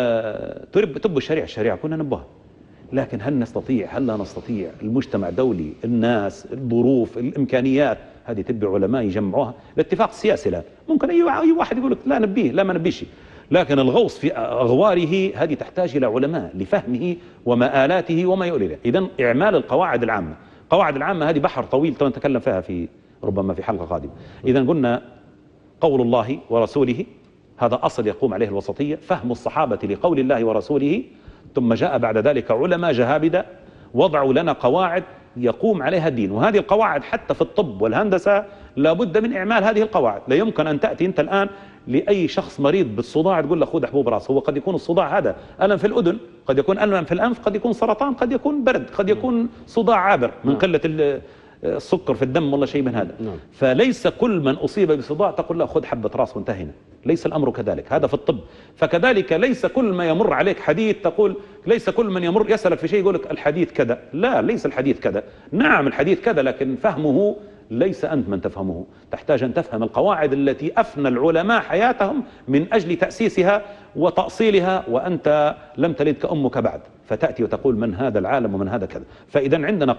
تب الشريعة كنا نبهها، لكن هل لا نستطيع؟ المجتمع دولي، الناس، الظروف، الإمكانيات، هذه تبي علماء يجمعوها. الاتفاق السياسي الآن ممكن أي واحد يقول لك لا نبيه، لا ما نبيش، لكن الغوص في أغواره هذه تحتاج إلى علماء لفهمه ومآلاته وما يؤول إليه. إذن إعمال القواعد العامة، القواعد العامة هذه بحر طويل نتكلم فيها ربما في حلقة قادمة. إذن قلنا قول الله ورسوله هذا أصل يقوم عليه الوسطية، فهم الصحابة لقول الله ورسوله، ثم جاء بعد ذلك علماء جهابدة وضعوا لنا قواعد يقوم عليها الدين. وهذه القواعد حتى في الطب والهندسة لابد من إعمال هذه القواعد. لا يمكن أن تأتي أنت الآن لأي شخص مريض بالصداع تقول له خذ حبوب راس. هو قد يكون الصداع هذا ألم في الأذن، قد يكون ألم في الأنف، قد يكون سرطان، قد يكون برد، قد يكون صداع عابر من قلة السكر في الدم ولا شيء من هذا. فليس كل من أصيب بصداع تقول له خذ حبة راس وانتهينا، ليس الأمر كذلك. هذا في الطب. فكذلك ليس كل ما يمر عليك حديث تقول، ليس كل من يمر يسألك في شيء يقول لك الحديث كذا. لا، ليس الحديث كذا. نعم الحديث كذا، لكن فهمه ليس أنت من تفهمه. تحتاج أن تفهم القواعد التي أفنى العلماء حياتهم من أجل تأسيسها وتأصيلها، وأنت لم تلدك أمك بعد، فتأتي وتقول من هذا العالم ومن هذا كذا. فإذا عندنا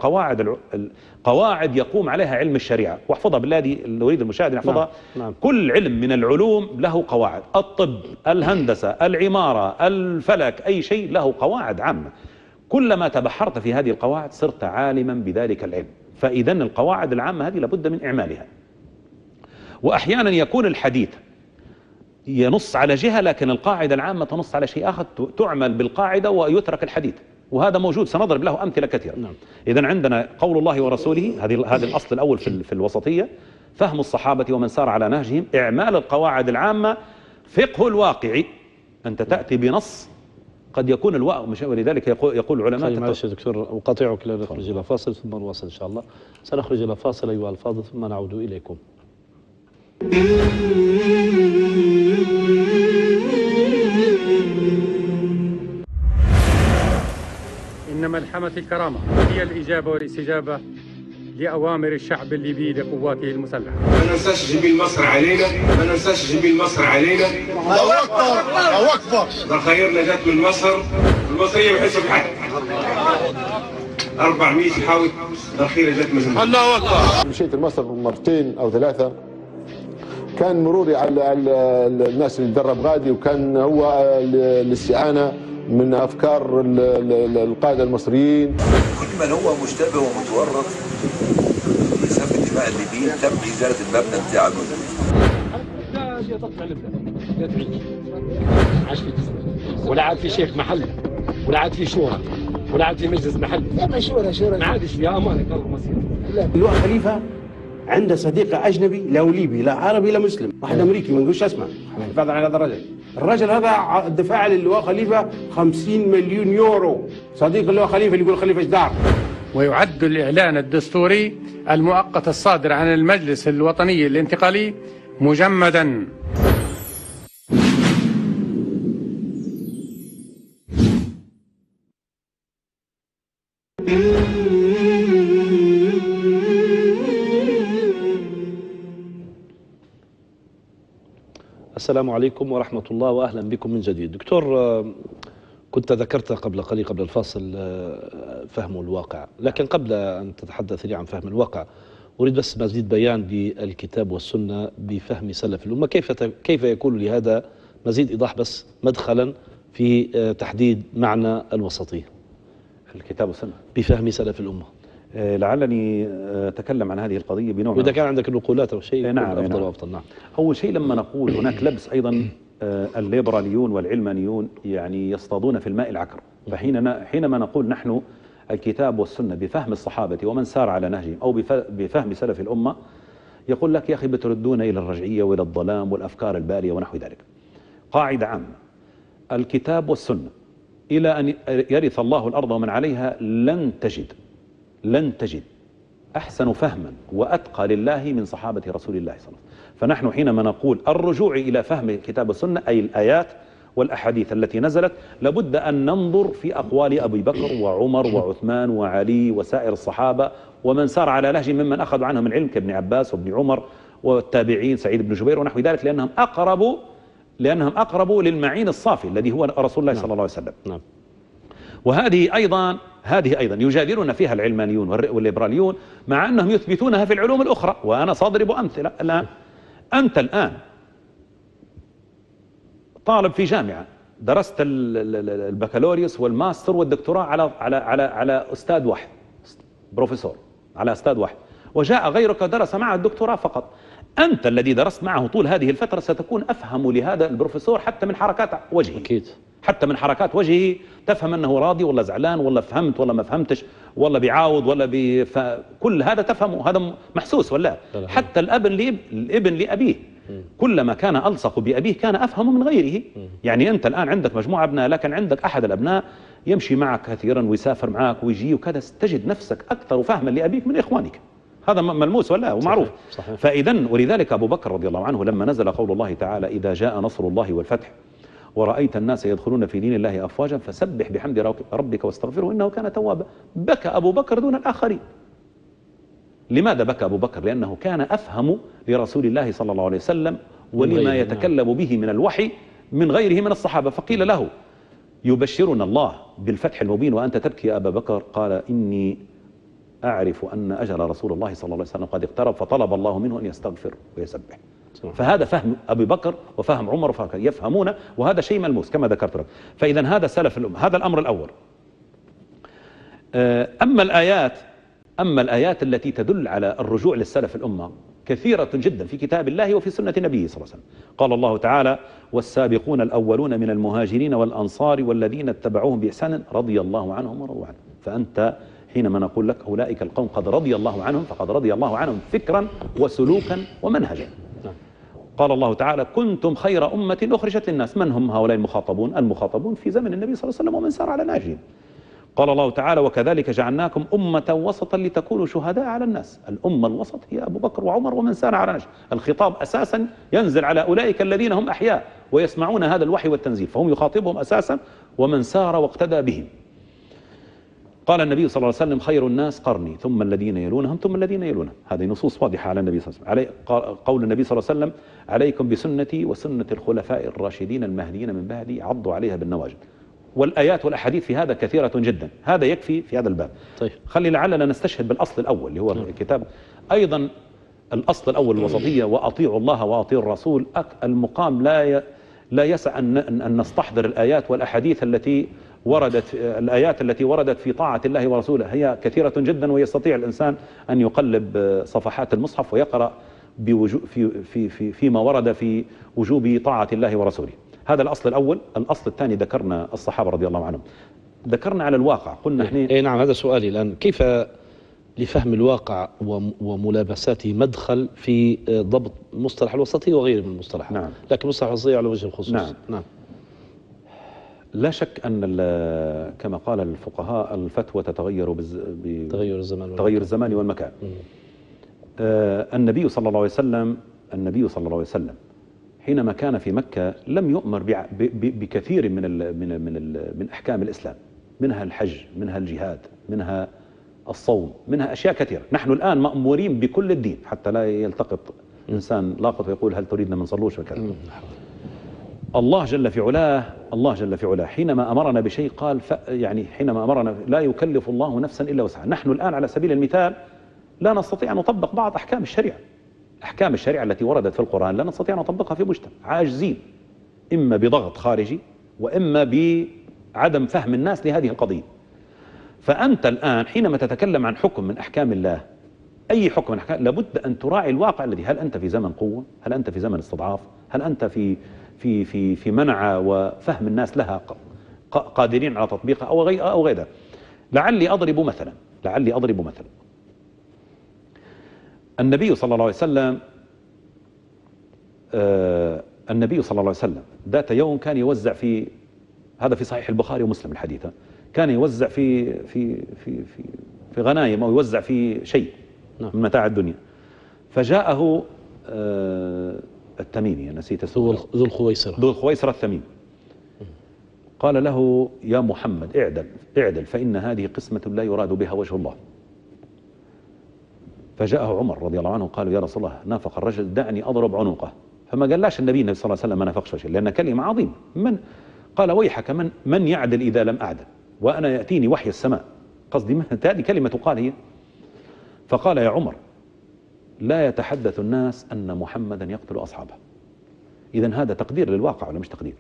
قواعد يقوم عليها علم الشريعة، واحفظها بالله اللي يريد المشاهد يحفظها. نعم. كل علم من العلوم له قواعد، الطب، الهندسة، العمارة، الفلك، أي شيء له قواعد عامة. كلما تبحرت في هذه القواعد صرت عالما بذلك العلم. فإذا القواعد العامة هذه لابد من إعمالها. وأحيانا يكون الحديث ينص على جهة، لكن القاعدة العامة تنص على شيء آخر، تعمل بالقاعدة ويترك الحديث، وهذا موجود سنضرب له أمثلة كثيرة. نعم. إذن عندنا قول الله ورسوله، هذا الأصل الأول في الوسطية، فهم الصحابة ومن سار على نهجهم، إعمال القواعد العامة، فقه الواقع، أنت تأتي بنص قد يكون الواقع مش، ولذلك يقول العلماء. معلش يا دكتور أقاطعك لنخرج إلى فاصل ثم نواصل إن شاء الله. سنخرج إلى فاصل أيها الفاضل ثم نعود إليكم. إن ملحمة الكرامة هي الإجابة والاستجابة لأوامر الشعب الليبي لقواته المسلحة. ما ننساش جبين مصر علينا، ما ننساش جبين مصر علينا. الله أكبر، الله أكبر. خيرنا جات من مصر، المصرية ما يحسوا بحد. 400 يحاول الأخيرة جات من مصر. الله أكبر. مشيت لمصر مرتين أو ثلاثة، كان مروري على الناس اللي تدرب غادي، وكان هو الاستعانة من أفكار القادة المصريين. كل من هو مشتبه ومتورط بسبب الدماء الليبيين تم إزالة المبنى بتاعه. ولا عاد في شيخ محل، ولا عاد في شورى، ولا عاد في مجلس محل. ما شورى ما عادش يا أمانك الله مصير. اللواء خليفة عنده صديق أجنبي، لا ليبي لا عربي لا مسلم، واحد أمريكي ما نقولش اسمه، حفاظا على هذا الرجل هذا دفع للواء خليفة 50 مليون يورو. صديق اللواء خليفة اللي يقول خليفة جدار. ويعد الإعلان الدستوري المؤقت الصادر عن المجلس الوطني الانتقالي مجمدا. السلام عليكم ورحمة الله وأهلا بكم من جديد. دكتور، كنت ذكرت قبل قليل قبل الفاصل فهم الواقع، لكن قبل أن تتحدث لي عن فهم الواقع أريد بس مزيد بيان بالكتاب والسنة بفهم سلف الأمة. كيف يكون لهذا مزيد إيضاح بس مدخلا في تحديد معنى الوسطية؟ الكتاب والسنة بفهم سلف الأمة. لعلني أتكلم عن هذه القضية بنوع، وإذا كان عندك نقولات أو شيء نعم أفضل نعم. وأفضل. نعم. أول شيء لما نقول هناك لبس أيضا الليبراليون والعلمانيون يعني يصطادون في الماء العكر. فحينما نقول نحن الكتاب والسنة بفهم الصحابة ومن سار على نهجهم أو بفهم سلف الأمة، يقول لك يا أخي بتردون إلى الرجعية وإلى الظلام والأفكار البالية ونحو ذلك. قاعدة عامة، الكتاب والسنة إلى أن يرث الله الأرض ومن عليها لن تجد أحسن فهما وأتقى لله من صحابة رسول الله صلى الله عليه وسلم. فنحن حينما نقول الرجوع إلى فهم الكتاب والسنة أي الآيات والأحاديث التي نزلت لابد أن ننظر في أقوال أبي بكر وعمر وعثمان وعلي وسائر الصحابة ومن سار على نهج ممن أخذوا عنهم العلم كابن عباس وابن عمر والتابعين سعيد بن جبير ونحو ذلك، لأنهم أقرب للمعين الصافي الذي هو رسول الله صلى الله عليه وسلم. نعم. وهذه أيضا يجادلون فيها العلمانيون والليبراليون مع أنهم يثبتونها في العلوم الأخرى. وأنا سأضرب أمثلة الآن. أنت الآن طالب في جامعة درست البكالوريوس والماستر والدكتوراه على أستاذ واحد، بروفيسور على أستاذ واحد، وجاء غيرك درس معه الدكتوراه فقط. أنت الذي درست معه طول هذه الفترة ستكون أفهم لهذا البروفيسور حتى من حركات وجهه. أكيد. حتى من حركات وجهه تفهم أنه راضي ولا زعلان ولا فهمت ولا ما فهمتش ولا بيعاود ولا كل هذا تفهمه، هذا محسوس ولا لا. حتى الابن لأبيه كلما كان ألصق بأبيه كان أفهم من غيره. يعني أنت الآن عندك مجموعة أبناء لكن عندك أحد الأبناء يمشي معك كثيرا ويسافر معك ويجي وكذا، تجد نفسك أكثر فهما لأبيك من إخوانك. هذا ملموس ولا ومعروف. صحيح. فإذا ولذلك أبو بكر رضي الله عنه لما نزل قول الله تعالى إذا جاء نصر الله والفتح ورأيت الناس يدخلون في دين الله أفواجا فسبح بحمد ربك واستغفره إنه كان توابا، بكى أبو بكر دون الآخرين. لماذا بكى أبو بكر؟ لأنه كان أفهم لرسول الله صلى الله عليه وسلم ولما يتكلم به من الوحي من غيره من الصحابة. فقيل له يبشرنا الله بالفتح المبين وأنت تبكي يا أبا بكر، قال إني أعرف أن أجل رسول الله صلى الله عليه وسلم قد اقترب فطلب الله منه أن يستغفر ويسبح. فهذا فهم أبي بكر وفهم عمر وفهم يفهمون، وهذا شيء ملموس كما ذكرت لك. فإذا هذا سلف الأمة، هذا الأمر الأول. أما الآيات التي تدل على الرجوع للسلف الأمة كثيرة جدا في كتاب الله وفي سنة نبيه صلى الله عليه وسلم. قال الله تعالى والسابقون الأولون من المهاجرين والأنصار والذين اتبعوهم بإحسان رضي الله عنهم ورضوا عنه. فأنت حينما نقول لك أولئك القوم قد رضي الله عنهم فقد رضي الله عنهم فكرا وسلوكا ومنهجا. قال الله تعالى كنتم خير أمة أخرجت للناس. من هم هؤلاء المخاطبون؟ المخاطبون في زمن النبي صلى الله عليه وسلم ومن سار على نهجهم. قال الله تعالى وكذلك جعلناكم أمة وسطا لتكونوا شهداء على الناس. الأمة الوسط هي أبو بكر وعمر ومن سار على نهجهم. الخطاب أساسا ينزل على أولئك الذين هم أحياء ويسمعون هذا الوحي والتنزيل، فهم يخاطبهم أساسا ومن سار واقتدى بهم. قال النبي صلى الله عليه وسلم خير الناس قرني ثم الذين يلونهم ثم الذين يلونهم. هذه نصوص واضحة على النبي صلى الله عليه وسلم. قول النبي صلى الله عليه وسلم عليكم بسنتي وسنة الخلفاء الراشدين المهديين من بعدي عضوا عليها بالنواجذ. والآيات والأحاديث في هذا كثيرة جدا. هذا يكفي في هذا الباب. طيب. خلي لعلنا نستشهد بالأصل الأول اللي هو الكتاب. أيضا الأصل الأول الوسطية وأطيعوا الله وأطيعوا الرسول. المقام لا يسع أن نستحضر الآيات والأحاديث التي وردت في طاعة الله ورسوله. هي كثيرة جدا ويستطيع الإنسان أن يقلب صفحات المصحف ويقرأ فيما ورد في وجوب طاعة الله ورسوله. هذا الأصل الأول. الأصل الثاني ذكرنا الصحابة رضي الله عنهم، ذكرنا على الواقع. قلنا احنا نعم هذا سؤالي الآن، كيف لفهم الواقع وملابساته مدخل في ضبط مصطلح الوسطية وغيره من المصطلحات؟ نعم. لكن مصطلح الوسطية على وجه الخصوص. نعم. لا شك أن كما قال الفقهاء الفتوى تتغير بتغير الزمان والمكان. النبي صلى الله عليه وسلم حينما كان في مكة لم يؤمر بكثير من أحكام الإسلام، منها الحج، منها الجهاد، منها الصوم، منها أشياء كثيرة. نحن الآن مأمورين بكل الدين حتى لا يلتقط إنسان لاقط ويقول هل تريدنا ما نصلوش وكذا. الله جل في علاه حينما أمرنا بشيء قال حينما أمرنا لا يكلف الله نفسا إلا وسعها. نحن الآن على سبيل المثال لا نستطيع أن نطبق بعض أحكام الشريعة التي وردت في القرآن، لا نستطيع أن نطبقها في مجتمع، عاجزين إما بضغط خارجي وإما بعدم فهم الناس لهذه القضية. فأنت الآن حينما تتكلم عن حكم من أحكام الله، أي حكم من أحكام، لابد أن تراعي الواقع الذي هل أنت في زمن قوة؟ هل أنت في زمن استضعاف؟ هل أنت في منع وفهم الناس لها قادرين على تطبيقها أو غير ذلك؟ لعلي أضرب مثلا. النبي صلى الله عليه وسلم ذات يوم كان يوزع هذا في صحيح البخاري ومسلم الحديث، كان يوزع في غنايم أو يوزع في شيء من متاع الدنيا. فجاءه التميمي، نسيت اسمه، ذو الخويصرة التميمي، قال له يا محمد اعدل فإن هذه قسمة لا يراد بها وجه الله. فجاءه عمر رضي الله عنه قال يا رسول الله نافق الرجل دعني أضرب عنقه. فما قالش النبي صلى الله عليه وسلم ما نافقش شيء، لأن كلمة عظيمة. قال ويحك من يعدل إذا لم أعدل وأنا يأتيني وحي السماء، قصدي هذه كلمة تقال هي. فقال يا عمر لا يتحدث الناس أن محمدا يقتل أصحابه. إذن هذا تقدير للواقع ولا مش تقدير؟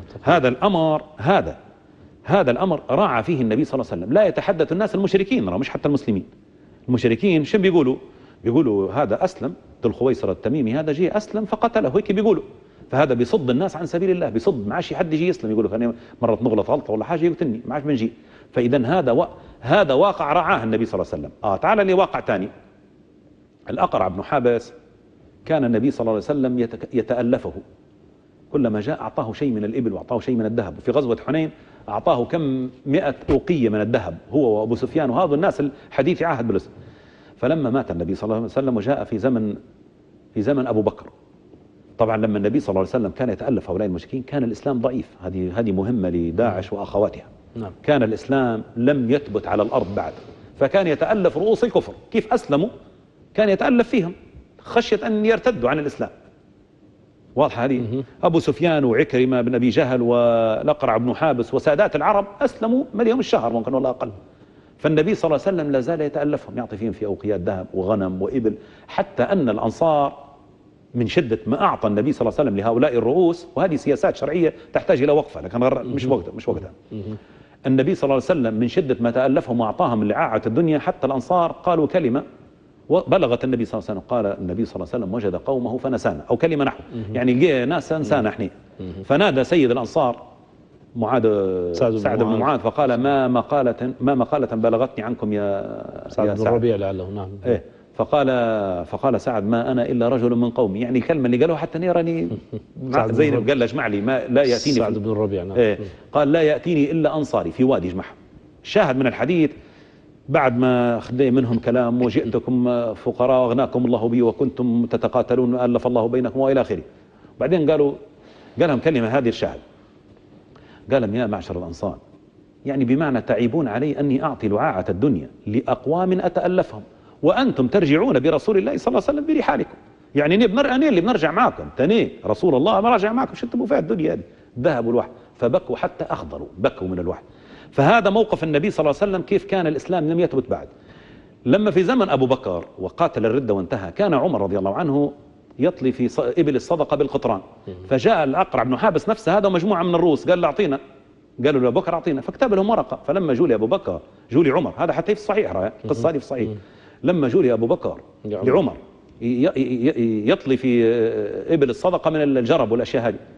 هذا الأمر راعى فيه النبي صلى الله عليه وسلم. لا يتحدث الناس المشركين، مش حتى المسلمين. المشركين شو بيقولوا هذا أسلم ذو الخويصرة التميمي، هذا جه أسلم فقتله، هيك بيقولوا. فهذا بيصد الناس عن سبيل الله، بيصد، ما عادش حد يجي يسلم، يقولوا خلينا مرة نغلط غلطة ولا حاجة يقتلني، ما عادش بنجي. فإذا هذا واقع رعاه النبي صلى الله عليه وسلم. تعال لواقع ثاني. الأقرع بن حابس كان النبي صلى الله عليه وسلم يتألفه، كلما جاء أعطاه شيء من الإبل وأعطاه شيء من الذهب. وفي غزوة حنين أعطاه كم 100 أوقية من الذهب هو وأبو سفيان وهذا الناس الحديث عهد بالإسلام. فلما مات النبي صلى الله عليه وسلم وجاء في زمن أبو بكر، طبعا لما النبي صلى الله عليه وسلم كان يتألف هؤلاء المشركين كان الإسلام ضعيف. هذه مهمة لداعش وأخواتها. نعم. كان الإسلام لم يثبت على الأرض بعد، فكان يتألف رؤوس الكفر. كيف أسلموا؟ كان يتألف فيهم خشية أن يرتدوا عن الإسلام. واضحة هذه. أبو سفيان وعكرمة بن أبي جهل والأقرع بن حابس وسادات العرب أسلموا مليهم الشهر ممكن ولا أقل. فالنبي صلى الله عليه وسلم لا زال يتألفهم، يعطي فيهم في أوقيات ذهب وغنم وإبل، حتى أن الأنصار من شدة ما أعطى النبي صلى الله عليه وسلم لهؤلاء الرؤوس، وهذه سياسات شرعية تحتاج إلى وقفة لكن مش وقتها. النبي صلى الله عليه وسلم من شدة ما تألفهم وأعطاهم لعاعة الدنيا حتى الأنصار قالوا كلمة وبلغت النبي صلى الله عليه وسلم. قال النبي صلى الله عليه وسلم وجد قومه فنسانا، أو كلمة نحو يعني لقي ناس نسانا احنا. فنادى سيد الأنصار سعد بن معاذ فقال ما مقالة بلغتني عنكم يا سعد بن الربيع لعله. نعم. إيه. فقال سعد ما أنا إلا رجل من قومي، يعني الكلمة اللي قالوها حتى نيراني زينب قال له اجمع لي ما لا يأتيني سعد بن الربيع. نعم. إيه. قال لا يأتيني إلا أنصاري في وادي اجمعهم. شاهد من الحديث بعد ما خذ منهم كلام وجئتكم فقراء واغناكم الله بي وكنتم تتقاتلون وألف الله بينكم وإلى آخره. بعدين قالهم كلمة هذه الشاهد، قالهم يا معشر الأنصار، يعني بمعنى تعيبون علي أني أعطي لعاعة الدنيا لأقوام أتألفهم وأنتم ترجعون برسول الله صلى الله عليه وسلم برحالكم. يعني أنا اللي بنرجع معكم، تاني رسول الله ما راجع معكم، شو تبوا فيها الدنيا هذه؟ ذهبوا الوحي فبكوا حتى أخضروا، بكوا من الوحي. فهذا موقف النبي صلى الله عليه وسلم كيف كان الإسلام لم يثبت بعد. لما في زمن أبو بكر وقاتل الردة وانتهى، كان عمر رضي الله عنه يطلي في إبل الصدقة بالقطران. فجاء الأقرع بن حابس نفسه هذا ومجموعة من الروس قال له أعطينا، قالوا له أبو بكر أعطينا، فكتب لهم ورقة. فلما جولي أبو بكر جولي عمر، هذا حتى في الصحيح، القصة هذه في الصحيح. لما جولي أبو بكر لعمر يطلي في إبل الصدقة من الجرب والأشياء هذه،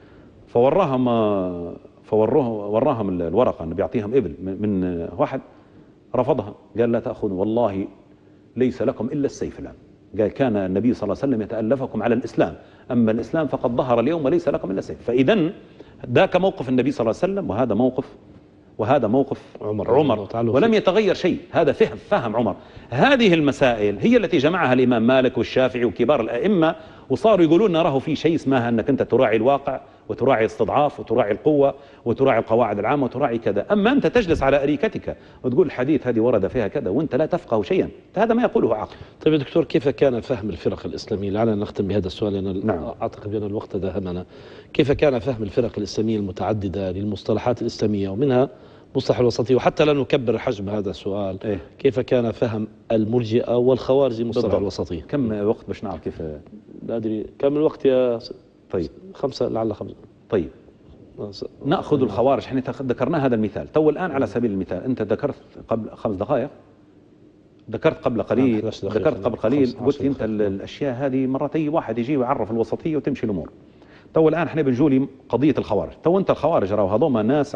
وراهم الورقة أنه بيعطيهم إبل من واحد، رفضها قال لا تأخذوا والله ليس لكم إلا السيف الآن. قال كان النبي صلى الله عليه وسلم يتألفكم على الإسلام، أما الإسلام فقد ظهر اليوم وليس لكم إلا السيف. فإذن ذاك موقف النبي صلى الله عليه وسلم وهذا موقف عمر ولم يتغير شيء. هذا فهم عمر. هذه المسائل هي التي جمعها الإمام مالك والشافعي وكبار الأئمة، وصاروا يقولون نراه في شيء اسمها أنك أنت تراعي الواقع وتراعي الاستضعاف وتراعي القوة وتراعي القواعد العامة وتراعي كذا. أما أنت تجلس على أريكتك وتقول الحديث هذه ورد فيها كذا وأنت لا تفقه شيئا، هذا ما يقوله عقل. طيب يا دكتور، كيف كان فهم الفرق الإسلامية؟ لعلنا نختم بهذا السؤال لأن نعم. أعتقد بأن الوقت داهمنا. كيف كان فهم الفرق الإسلامية المتعددة للمصطلحات الإسلامية ومنها مصطلح الوسطية؟ وحتى لا نكبر حجم هذا السؤال، كيف كان فهم المرجئة والخوارج مصطلح الوسطية؟ كم وقت باش نعرف كيف؟ لا أدري كم الوقت يا طيب 5 لعل 5. طيب نأخذ الخوارج. احنا ذكرنا هذا المثال تو الآن على سبيل المثال. أنت ذكرت قبل 5 دقائق، ذكرت قبل قليل قلت أنت الأشياء هذه مرات أي واحد يجي ويعرف الوسطية وتمشي الأمور. تو الآن احنا بنجولي قضية الخوارج. تو أنت الخوارج راهو هذوما ناس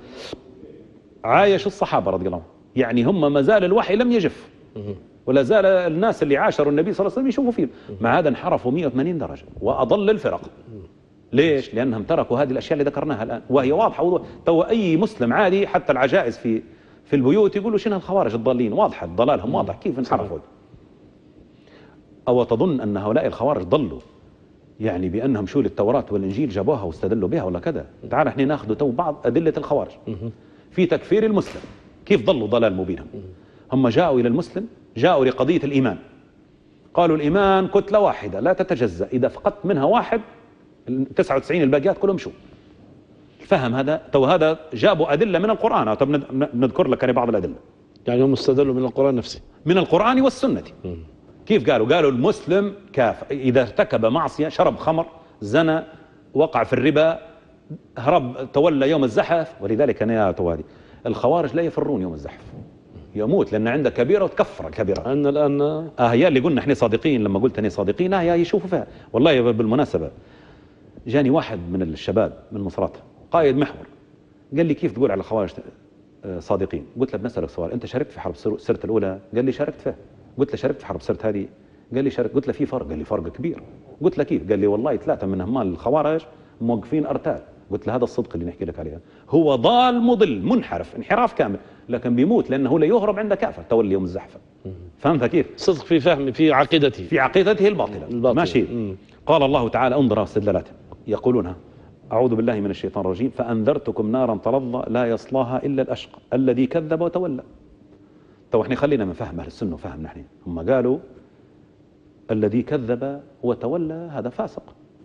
عايش الصحابة رضي الله عنهم، يعني هم ما زال الوحي لم يجف ولا زال الناس اللي عاشروا النبي صلى الله عليه وسلم يشوفوا فيه. مع هذا انحرفوا 180 درجة وأضل الفرق. ليش؟ لأنهم تركوا هذه الأشياء اللي ذكرناها الآن وهي واضحة. تو أي مسلم عادي حتى العجائز في البيوت يقولوا شنو الخوارج الضالين، واضحة ضلالهم واضح كيف انحرفوا. أو تظن أن هؤلاء الخوارج ضلوا يعني بأنهم شو التوراة والإنجيل جابوها واستدلوا بها ولا كذا. تعال احنا ناخذ تو بعض أدلة الخوارج في تكفير المسلم، كيف ضلوا ضلال مبين. هم جاءوا إلى المسلم، جاءوا لقضية الإيمان، قالوا الإيمان كتلة واحدة لا تتجزأ، إذا فقدت منها واحد 99 الباقيات كلهم شو الفهم هذا. تو هذا جابوا أدلة من القرآن. طب نذكر لك بعض الأدلة. يعني هم استدلوا من القرآن نفسه، من القرآن والسنة. كيف قالوا المسلم كافر إذا ارتكب معصية، شرب خمر، زنى، وقع في الربا، هرب، تولى يوم الزحف. ولذلك أنا يا توادي الخوارج لا يفرون يوم الزحف، يموت لأن عنده كبيرة وتكفر الكبيرة. أن الآن هي اللي قلنا احنا صادقين لما قلت أنا صادقين، هي يشوفوا فيها. والله بالمناسبة جاني واحد من الشباب من مصرات قائد محور، قال لي كيف تقول على الخوارج صادقين؟ قلت له بنسألك سؤال، أنت شاركت في حرب سرت الأولى؟ قال لي شاركت فيها. قلت له شاركت في حرب سرت هذه؟ قال لي شاركت. قلت له في فرق؟ قال لي فرق كبير. قلت له كيف؟ قال لي والله 3 من همال الخوارج موقفين أرتال. قلت له هذا الصدق اللي نحكي لك عليه، هو ضال مضل منحرف انحراف كامل، لكن بيموت لأنه لا يهرب عند كافر تولي يوم الزحفة. فهمت كيف؟ صدق في فهم في عقيدته، في عقيدته الباطلة. ماشي. قال الله تعالى انظر استدلالاتهم، يقولونها أعوذ بالله من الشيطان الرجيم، فأنذرتكم نارا تلظى لا يصلاها إلا الأشقى الذي كذب وتولى. تو احنا خلينا من فهم أهل السنة وفهم نحن. هم قالوا الذي كذب وتولى هذا فاسق،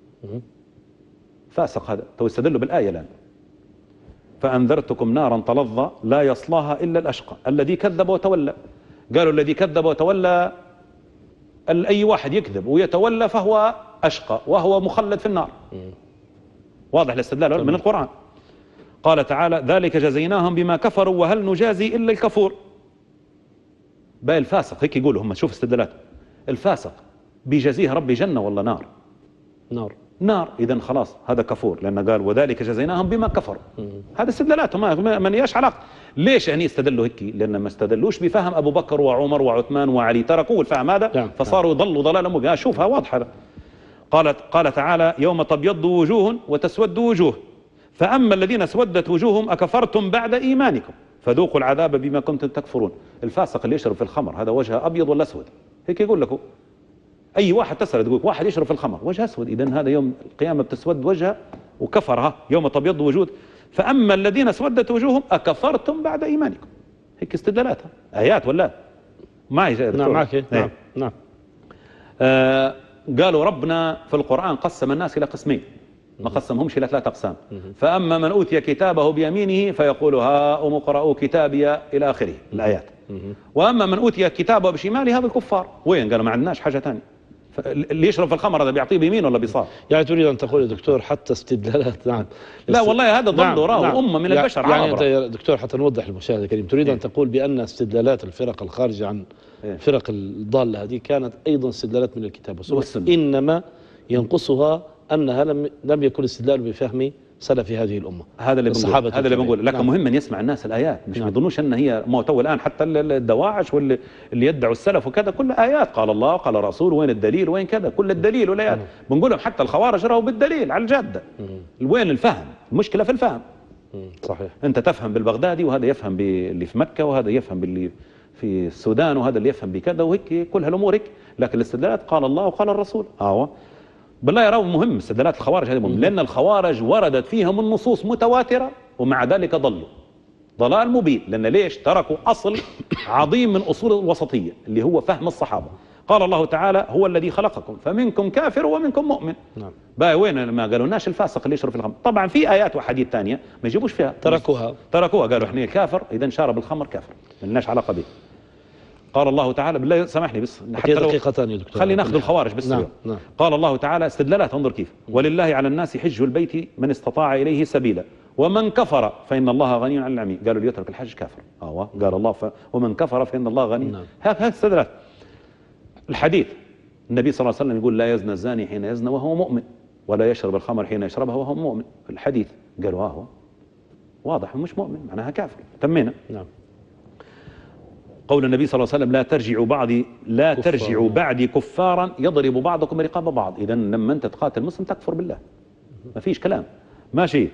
فاسق هذا. تو استدلوا بالآية الآن، فأنذرتكم نارا تلظى لا يصلاها إلا الأشقى الذي كذب وتولى. قالوا الذي كذب وتولى أي واحد يكذب ويتولى فهو أشقى وهو مخلد في النار. واضح الاستدلال من القرآن. قال تعالى ذلك جزيناهم بما كفروا وهل نجازي إلا الكفور. باقي الفاسق هيك يقولوا هم، شوف استدلالات الفاسق بيجازيه ربي جنة ولا نار؟ نار. إذن خلاص هذا كفور، لأن قال وذلك جزيناهم بما كفروا. هذا استدلالاتهم ما ليش علاقة. ليش يعني استدلوا هيك؟ لأن ما استدلوش بفهم أبو بكر وعمر وعثمان وعلي، تركوا الفهم هذا فصاروا يضلوا ضلالا مبينا. شوفها واضحة. قال تعالى يوم تبيض وجوه وتسود وجوه فأما الذين اسودت وجوههم أكفرتم بعد إيمانكم فذوقوا العذاب بما كنتم تكفرون. الفاسق اللي يشرب في الخمر هذا وجهه أبيض ولا أسود؟ هيك يقول لكم أي واحد تسأل تقول واحد يشرب في الخمر وجهه أسود، إذن هذا يوم القيامة بتسود وجهه وكفرها يوم تبيض وجوه. فأما الذين اسودت وجوههم أكفرتم بعد إيمانكم. هيك استدلالاتها آيات ولا معي؟ نعم معك. نعم. قالوا ربنا في القرآن قسم الناس إلى قسمين، ما قسمهمش إلى 3 أقسام. فأما من أوتي كتابه بيمينه فيقول هاؤم اقرءوا كتابي إلى آخره الآيات. وأما من أوتي كتابه بشماله هذا الكفار. وين؟ قالوا ما عندناش حاجة ثانية. اللي يشرب في الخمر هذا بيعطيه بيمين ولا بيصار؟ يعني تريد أن تقول يا دكتور حتى استدلالات نعم لا والله هذا ضل وراه أمة من البشر. يعني أنت يا دكتور حتى نوضح للمشاهد الكريم، تريد أن تقول بأن استدلالات الفرق الخارجة عن فرق الضالة هذه كانت أيضا استدلالات من الكتاب والسنة، إنما ينقصها أنها لم يكن استدلال بفهم سلف هذه الأمة. هذا اللي بنقول لكن مهم أن يسمع الناس الآيات، مش يظنوش أن هي موتوا الآن حتى الدواعش واللي يدعوا السلف وكذا كل آيات قال الله قال رسول، وين الدليل وين كذا، كل الدليل والآيات. بنقول لهم حتى الخوارج راهوا بالدليل على الجادة. وين الفهم؟ المشكلة في الفهم. صحيح. أنت تفهم بالبغدادي وهذا يفهم باللي في مكة وهذا يفهم باللي في السودان وهذا اللي يفهم بكذا وهيك كل هالأمور هيك، لكن الاستدلالات قال الله وقال الرسول. بالله يروا مهم استدلالات الخوارج هذه مهم، لأن الخوارج وردت فيهم النصوص متواترة ومع ذلك ضلوا ضلال مبين. لأن ليش؟ تركوا أصل عظيم من أصول الوسطية اللي هو فهم الصحابة. قال الله تعالى هو الذي خلقكم فمنكم كافر ومنكم مؤمن. نعم. بقى وين ما قالولناش الفاسق اللي يشرب في الخمر؟ طبعا في آيات وحديث ثانية ما يجيبوش فيها، تركوها قالوا احنا كافر إذا شارب الخمر كافر ما لناش علاقة به. قال الله تعالى بالله سامحني بس حتى دقيقتان يا دكتور خلي ناخذ الخوارج بس. نعم. قال الله تعالى استدلالات انظر كيف ولله على الناس حج البيت من استطاع إليه سبيلا ومن كفر فإن الله غني عن العالمين. قالوا اللي يترك الحج كافر. قال الله ومن كفر فإن الله غني. هذا استدلالات. الحديث النبي صلى الله عليه وسلم يقول لا يزنى الزاني حين يزنى وهو مؤمن ولا يشرب الخمر حين يشربها وهو مؤمن. الحديث قالوا واضح مش مؤمن معناها كافر. تمينا. نعم. قول النبي صلى الله عليه وسلم لا ترجعوا بعدي كفارا يضرب بعضكم رقاب بعض. إذا لما أنت تقاتل مسلم تكفر بالله ما فيش كلام. ماشي.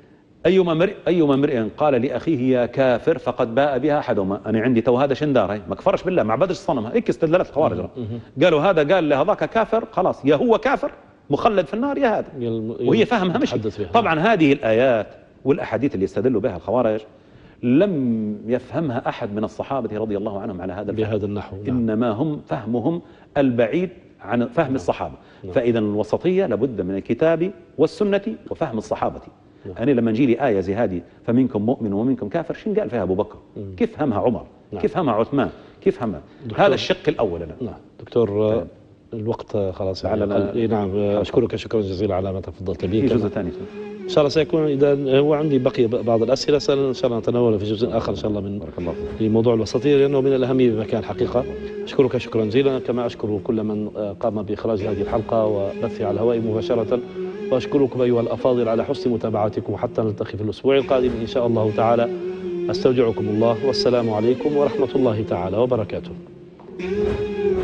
أيما امرئ قال لأخيه يا كافر فقد باء بها أحدهما. أنا عندي تو هذا شندار ما كفرش بالله ما عبدش الصنم. هيك استدلالات الخوارج. قالوا هذا قال لهذاك كافر خلاص يا هو كافر مخلد في النار يا هذا، وهي فهمها مش. طبعا هذه الآيات والأحاديث اللي يستدلوا بها الخوارج لم يفهمها أحد من الصحابة رضي الله عنهم على هذا بهذا النحو. إنما هم فهمهم البعيد عن فهم الصحابة. فإذا الوسطية لابد من الكتاب والسنة وفهم الصحابة. أنا لما نجي لي آية زي هذه فمنكم مؤمن ومنكم كافر، شن قال فيها أبو بكر؟ كيف فهمها عمر؟ كيف فهمها عثمان؟ كيف فهمها؟ هذا الشق الأول. نعم دكتور، الوقت خلاص. نعم أشكرك شكرا جزيلا على ما تفضلت به. جزء ثاني إن شاء الله سيكون، إذا هو عندي بقي بعض الأسئلة إن شاء الله نتناولها في جزء آخر إن شاء الله من في موضوع الوسطية، لأنه من الأهمية بمكان حقيقة. أشكرك شكرا جزيلا، كما أشكر كل من قام بإخراج هذه الحلقة وبثها على الهواء مباشرة، وأشكركم أيها الأفاضل على حسن متابعتكم، وحتى نلتقي في الأسبوع القادم إن شاء الله تعالى. أستودعكم الله، والسلام عليكم ورحمة الله تعالى وبركاته.